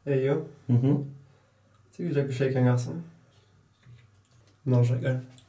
É eu? Uhum. Tu já que achei cangaça? Não, já quero.